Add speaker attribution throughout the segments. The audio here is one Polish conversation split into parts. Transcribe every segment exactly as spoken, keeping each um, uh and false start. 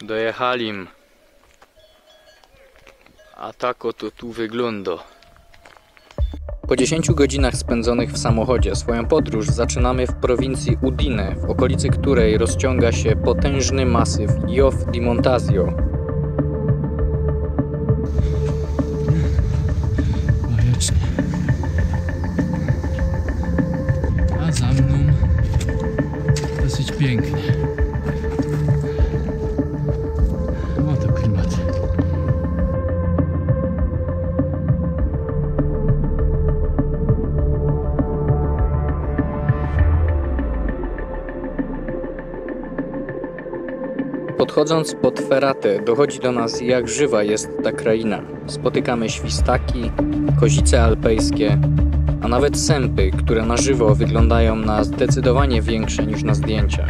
Speaker 1: Dojechali. A tak oto tu wygląda. Po dziesięciu godzinach spędzonych w samochodzie swoją podróż zaczynamy w prowincji Udine, w okolicy której rozciąga się potężny masyw Jof di Montasio.
Speaker 2: Bajecznie. A za mną dosyć pięknie. No to klimat.
Speaker 1: Podchodząc pod Ferratę dochodzi do nas, jak żywa jest ta kraina. Spotykamy świstaki, kozice alpejskie, a nawet sępy, które na żywo wyglądają na zdecydowanie większe niż na zdjęciach.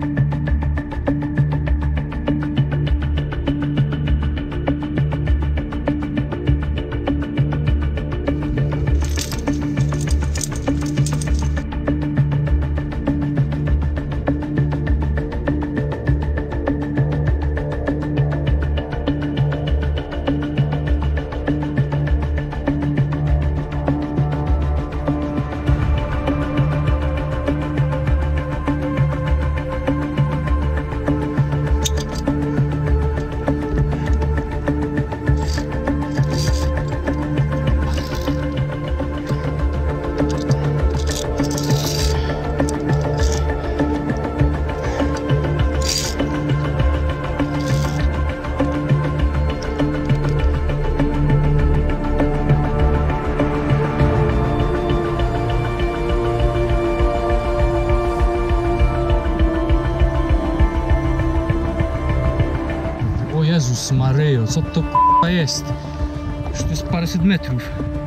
Speaker 2: Jezus Maryjo, co to k***a jest? Już to jest paręset metrów.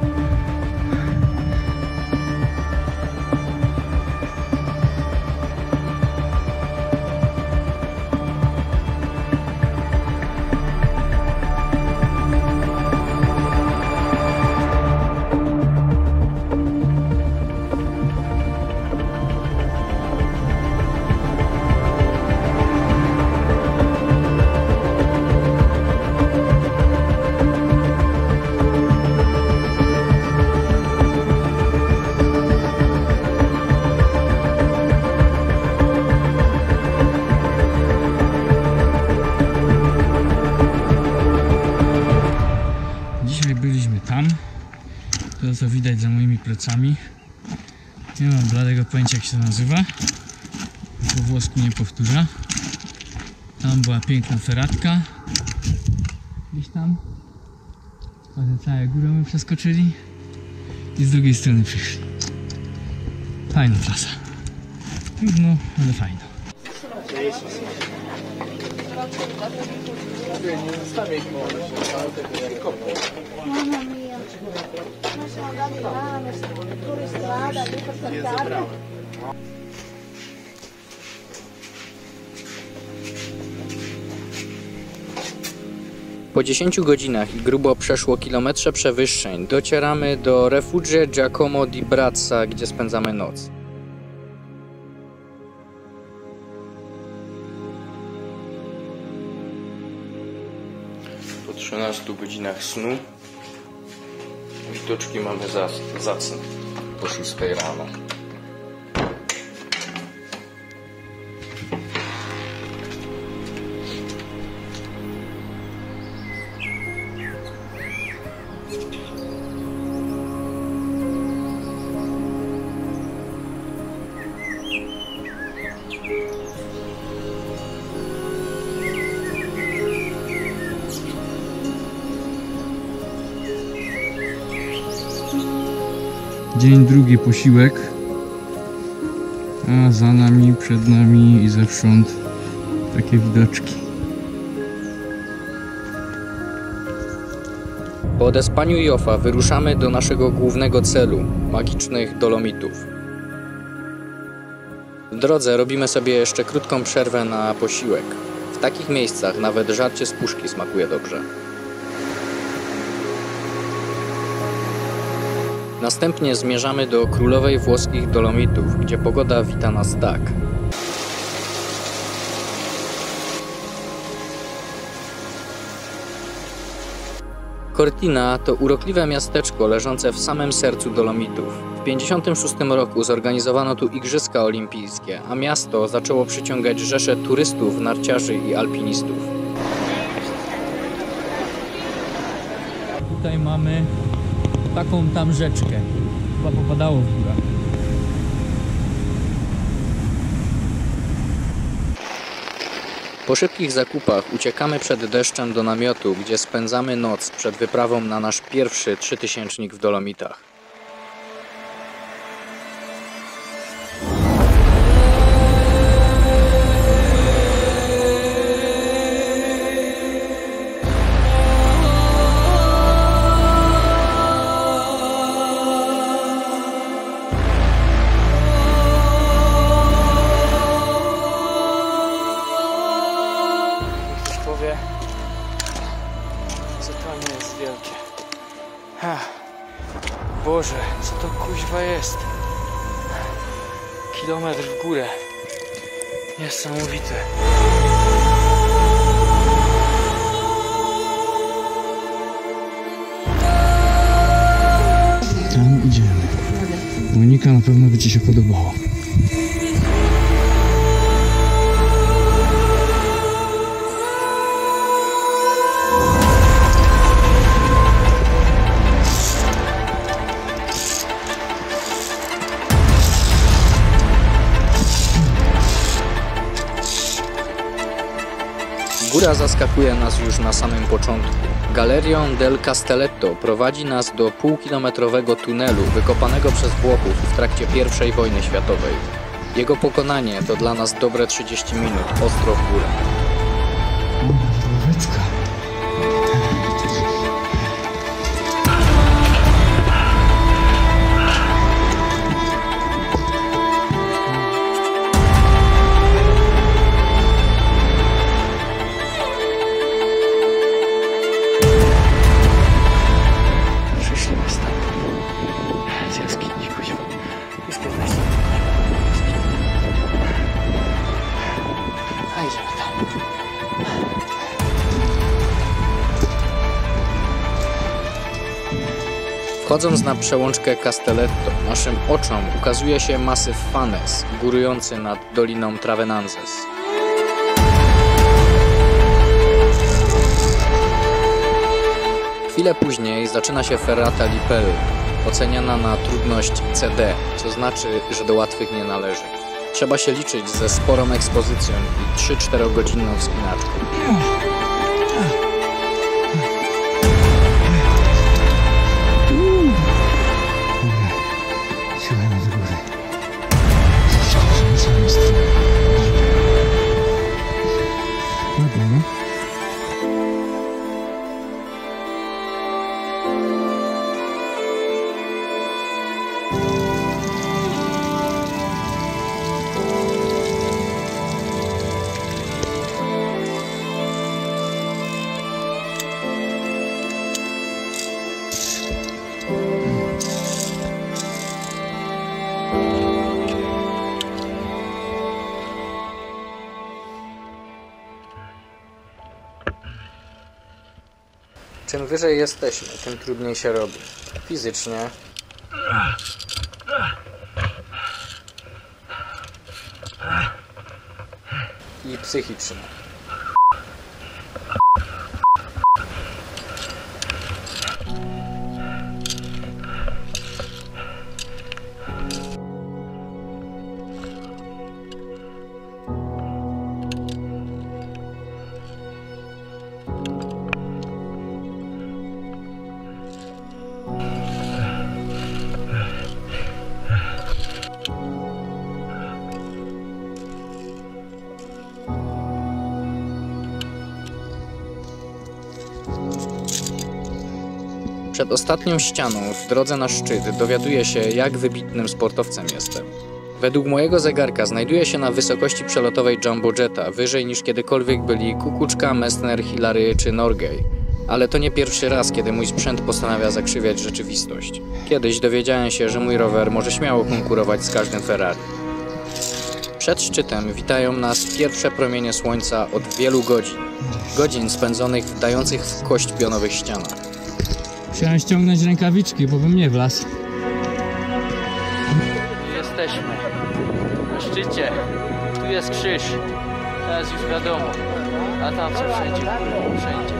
Speaker 2: Dzisiaj byliśmy tam, to co widać za moimi plecami. Nie mam bladego pojęcia, jak się to nazywa, po włosku nie powtórzę. Tam była piękna ferratka, gdzieś tam, potem całe górę my przeskoczyli i z drugiej strony przyszli. Fajna trasa, trudno, ale fajna.
Speaker 3: Mamma mia, noi siamo andati là, fuori strada, lì per staccare.
Speaker 1: Po dziesięciu godzinach i grubo przeszło kilometrze przewyższeń docieramy do Refugio Giacomo di Brazza, gdzie spędzamy noc. Po trzynastu godzinach snu widoczki mamy zacne po szóstej rano.
Speaker 2: Dzień drugi, posiłek, a za nami, przed nami i zewsząd takie widoczki.
Speaker 1: Po odespaniu Jofa wyruszamy do naszego głównego celu, magicznych Dolomitów. W drodze robimy sobie jeszcze krótką przerwę na posiłek. W takich miejscach nawet żarcie z puszki smakuje dobrze. Następnie zmierzamy do królowej włoskich Dolomitów, gdzie pogoda wita nas tak. Cortina to urokliwe miasteczko leżące w samym sercu Dolomitów. W tysiąc dziewięćset pięćdziesiątym szóstym roku zorganizowano tu Igrzyska Olimpijskie, a miasto zaczęło przyciągać rzesze turystów, narciarzy i alpinistów.
Speaker 2: Tutaj mamy taką tam rzeczkę. Chyba popadało w górę.
Speaker 1: Po szybkich zakupach uciekamy przed deszczem do namiotu, gdzie spędzamy noc przed wyprawą na nasz pierwszy trzytysięcznik w Dolomitach.
Speaker 2: Co to nie jest wielkie. Ha. Boże, co to kuźwa jest? Kilometr w górę. Niesamowite. Tam idziemy. Monika, na pewno by Ci się podobało.
Speaker 1: Góra zaskakuje nas już na samym początku. Galerion del Castelletto prowadzi nas do półkilometrowego tunelu wykopanego przez Włochów w trakcie pierwszej wojny światowej. Jego pokonanie to dla nas dobre trzydzieści minut ostro w górę. Wchodząc na przełączkę Castelletto, naszym oczom ukazuje się masyw Fanez, górujący nad Doliną Travenanzes. Chwilę później zaczyna się Ferrata Lipel, oceniana na trudność C D, co znaczy, że do łatwych nie należy. Trzeba się liczyć ze sporą ekspozycją i trzy-czterogodzinną wspinaczką. Czym wyżej jesteśmy, tym trudniej się robi. Fizycznie i psychicznie. Przed ostatnią ścianą, w drodze na szczyt, dowiaduję się, jak wybitnym sportowcem jestem. Według mojego zegarka znajduję się na wysokości przelotowej Jumbo Jetta, wyżej niż kiedykolwiek byli Kukuczka, Messner, Hillary czy Norgay. Ale to nie pierwszy raz, kiedy mój sprzęt postanawia zakrzywiać rzeczywistość. Kiedyś dowiedziałem się, że mój rower może śmiało konkurować z każdym Ferrari. Przed szczytem witają nas pierwsze promienie słońca od wielu godzin. Godzin spędzonych w dających w kość pionowych ścianach.
Speaker 2: Musiałem ściągnąć rękawiczki, bo bym nie wlazł. Jesteśmy na szczycie. Tu jest krzyż. Teraz już wiadomo. A tam co wszędzie. Wszędzie.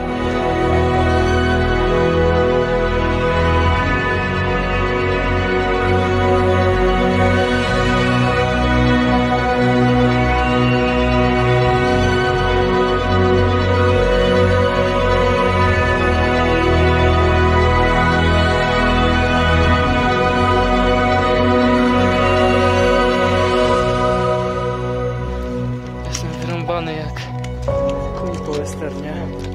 Speaker 2: Jak kuń po westernie.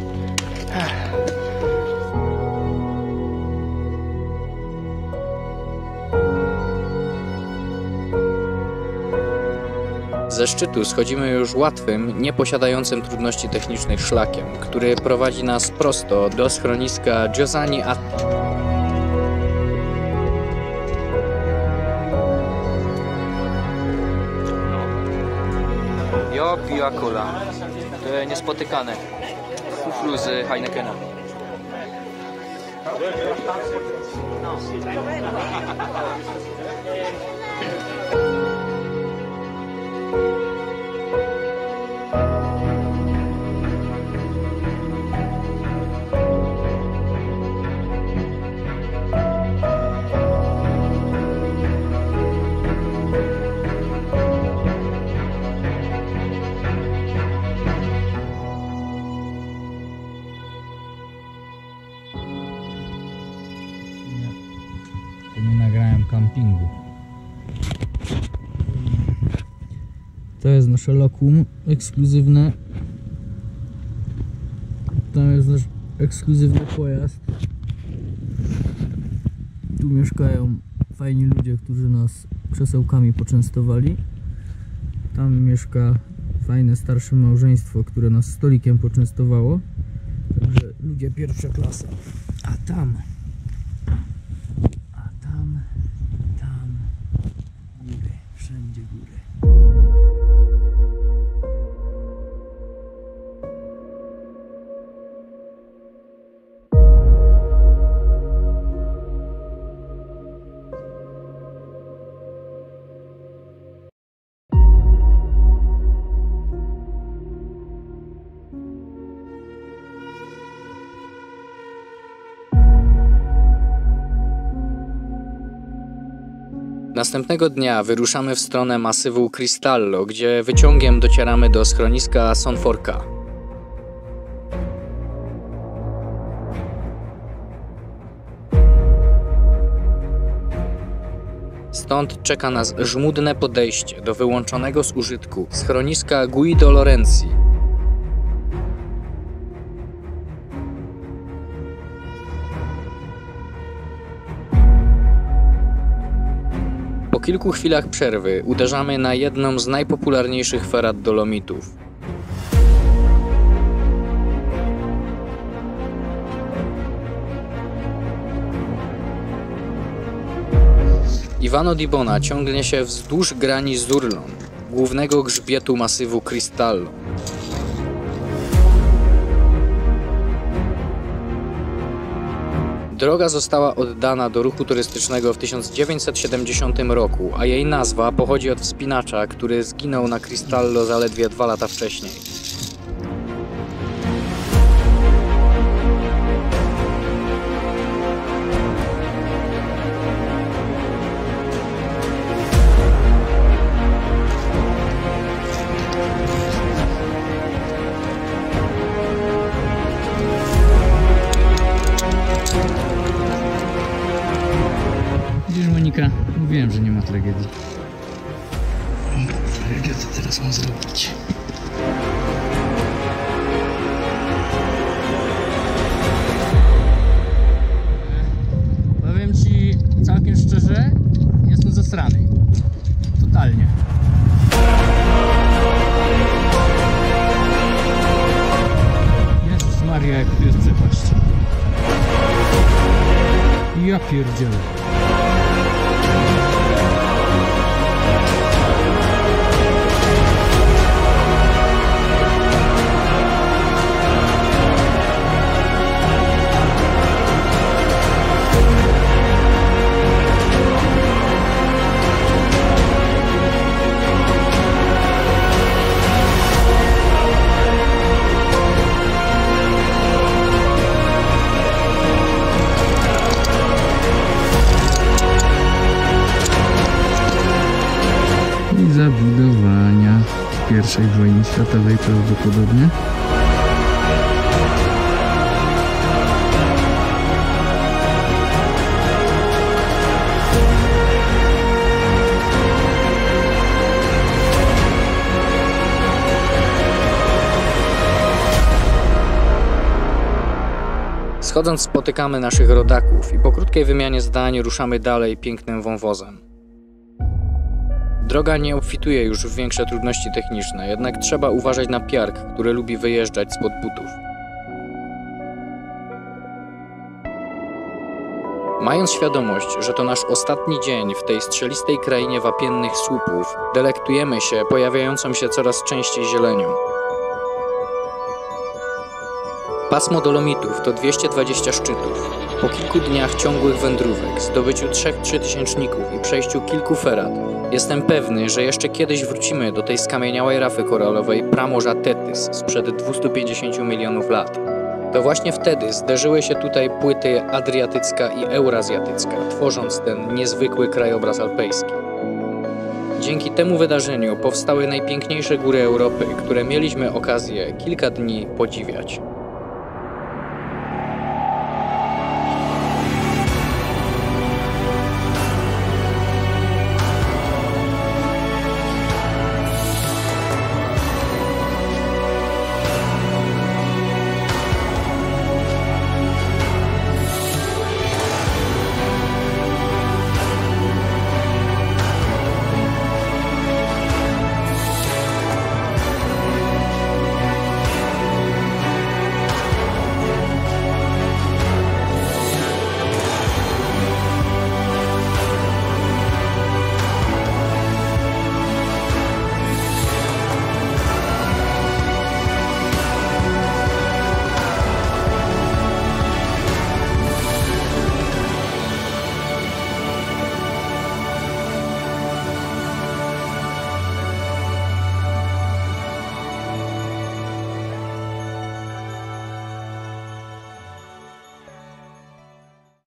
Speaker 1: Ze szczytu schodzimy już łatwym, nie posiadającym trudności technicznych szlakiem, który prowadzi nas prosto do schroniska Giosani Atti.
Speaker 2: Jo, piła cola. To niespotykane. Fuflu z Heinekena.
Speaker 1: Nie nagrałem campingu.
Speaker 2: To jest nasze lokum ekskluzywne. Tam jest nasz ekskluzywny pojazd. Tu mieszkają fajni ludzie, którzy nas krzesełkami poczęstowali. Tam mieszka fajne starsze małżeństwo, które nas stolikiem poczęstowało. Także ludzie pierwsza klasa. A tam Tam, tam, góry, wszędzie góry.
Speaker 1: Następnego dnia wyruszamy w stronę masywu Cristallo, gdzie wyciągiem docieramy do schroniska Sonforca. Stąd czeka nas żmudne podejście do wyłączonego z użytku schroniska Guido Lorenzi. Po kilku chwilach przerwy uderzamy na jedną z najpopularniejszych ferat Dolomitów. Ivano di Bona ciągnie się wzdłuż grani z Urlon, głównego grzbietu masywu Cristallo. Droga została oddana do ruchu turystycznego w tysiąc dziewięćset siedemdziesiątym roku, a jej nazwa pochodzi od wspinacza, który zginął na Cristallo zaledwie dwa lata wcześniej.
Speaker 2: Mówiłem, że nie ma tragedii. Tragedia to teraz mam zrobić. Powiem ci całkiem szczerze, jestem zasrany. Totalnie. Jezus Maria, jak tu jest przepaść. Ja pierdzielę. budowania pierwszej wojny światowej prawdopodobnie.
Speaker 1: Schodząc spotykamy naszych rodaków i po krótkiej wymianie zdań ruszamy dalej pięknym wąwozem. Droga nie obfituje już w większe trudności techniczne, jednak trzeba uważać na piarg, który lubi wyjeżdżać spod butów. Mając świadomość, że to nasz ostatni dzień w tej strzelistej krainie wapiennych słupów, delektujemy się pojawiającą się coraz częściej zielenią. Pasmo Dolomitów to dwieście dwadzieścia szczytów. Po kilku dniach ciągłych wędrówek, zdobyciu trzech trzytysięczników i przejściu kilku ferat, jestem pewny, że jeszcze kiedyś wrócimy do tej skamieniałej rafy koralowej pramorza Tethys sprzed dwustu pięćdziesięciu milionów lat. To właśnie wtedy zderzyły się tutaj płyty adriatycka i eurazjatycka, tworząc ten niezwykły krajobraz alpejski. Dzięki temu wydarzeniu powstały najpiękniejsze góry Europy, które mieliśmy okazję kilka dni podziwiać.